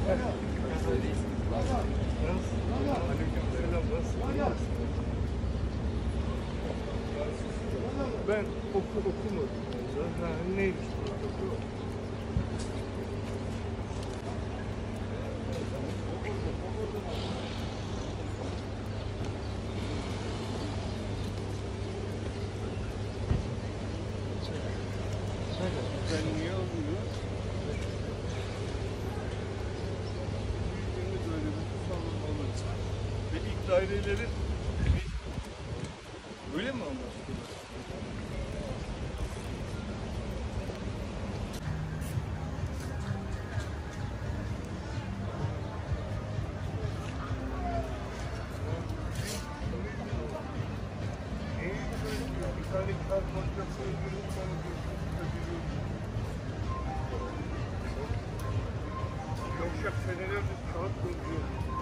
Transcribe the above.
Ben okumadım. Neymiş protokol? Ben niye almıyor? Büyüklerimiz öyle bir tutamamalı. Ve ilk daireleri öyle mi anlaştılar? Bir tane kağıt makinesi öldürüp sonra Yavşak senelerdir kağıt koyuyor.